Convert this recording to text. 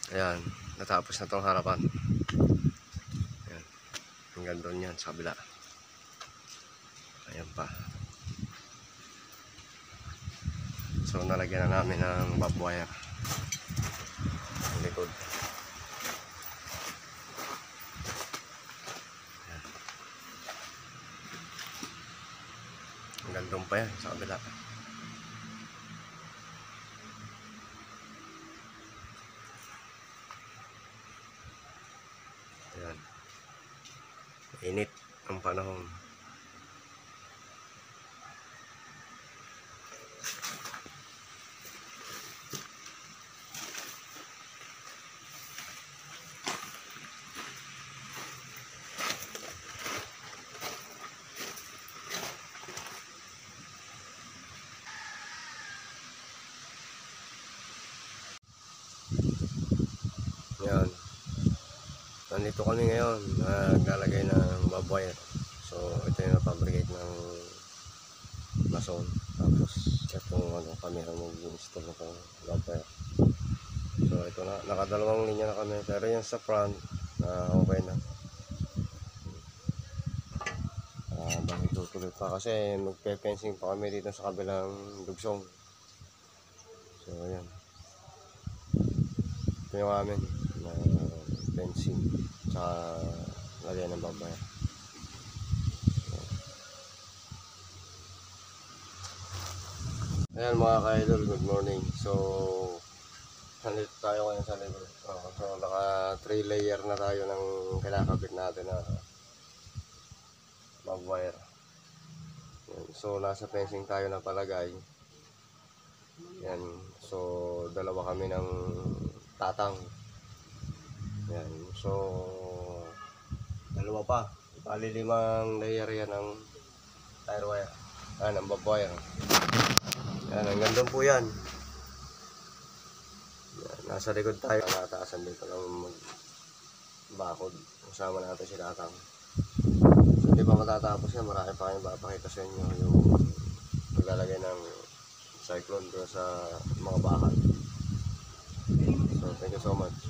Ayan, natapos na tong harapan. Ayan, hanggang doon yan sa kabila. Ayan pa. So nalagyan na namin ng barbwire ang likod. Ayan. Hanggang doon pa yan sa kabila. Ayan. Init ang panahon. Ayan. Nandito kami ngayon, naglalagay ng barbwire. So ito yung na-fabricate ng mason. Tapos itong kami ang mag-install ng barbwire. So ito na, nakadalawang linya na kami. Pero yung sa front, okay na. Bakit tutuloy pa kasi magpe-fencing pa kami dito sa kabilang dugsong. So ayan. Ito yung amin na fencing tsaka lagyan ng barbwire. Ayan mga ka-idol, good morning. So nandito tayo ngayon sa level. So naka 3 layer na tayo ng kinakabit natin na barbwire. So nasa fencing tayo na palagay. Yan. So dalawa kami ng tatang. Yan. So dalawa pa. Bali 5 layer yan ng tire wire. Ng barbwire. Yan, hanggang doon po yan. Yan. Nasa likod tayo. Nataasan dito ng bakod. Kasama natin si tatang. So hindi pa matatapos yan. Marami pa kayong papakita sa inyo yung paglalagay ng cyclone doon sa mga bahay. So thank you so much.